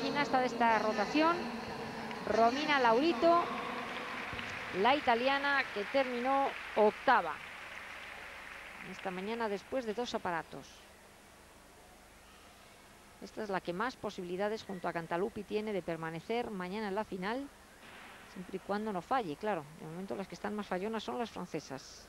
gimnasta de esta rotación, Romina Laurito, la italiana, que terminó octava esta mañana después de 2 aparatos. Esta es la que más posibilidades junto a Cantaluppi tiene de permanecer mañana en la final, siempre y cuando no falle. Claro, de momento las que están más fallonas son las francesas.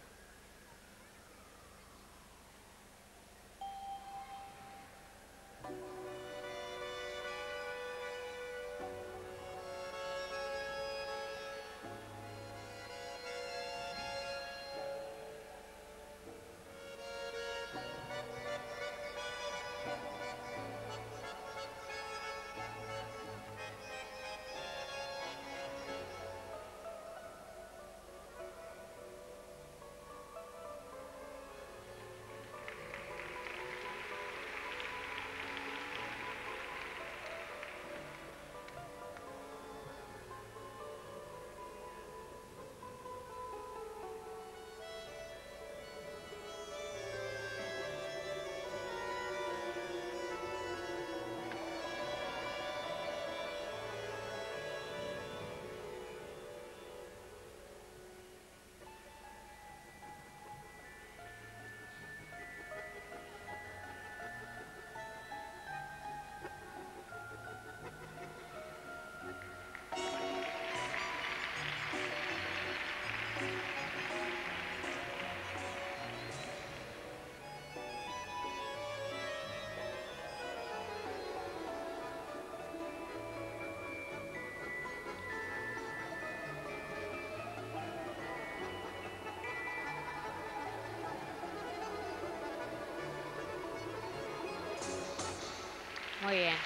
Muy bien.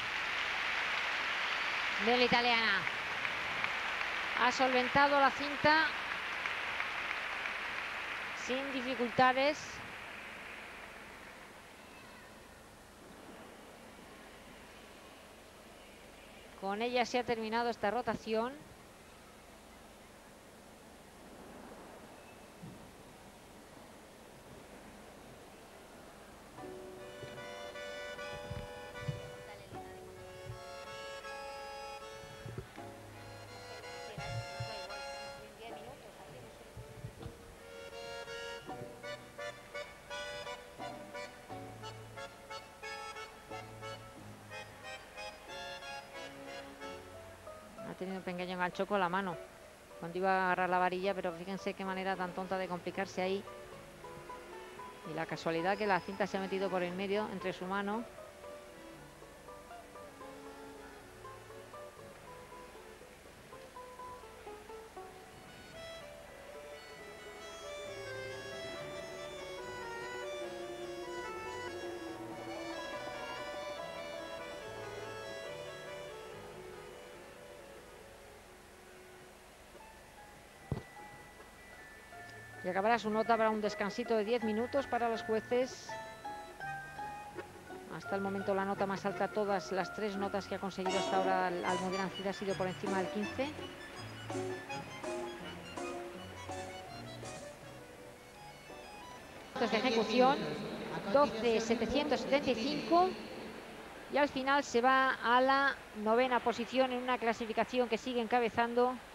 De la italiana. Ha solventado la cinta sin dificultades. Con ella se ha terminado esta rotación. Ha tenido un pequeño engancho con la mano cuando iba a agarrar la varilla, pero fíjense qué manera tan tonta de complicarse ahí. Y la casualidad que la cinta se ha metido por el medio entre su mano. Y acabará su nota para un descansito de 10 minutos para los jueces. Hasta el momento la nota más alta, todas las 3 notas que ha conseguido hasta ahora Almudena Cid ha sido por encima del 15. De ejecución 12.775 y al final se va a la 9ª posición en una clasificación que sigue encabezando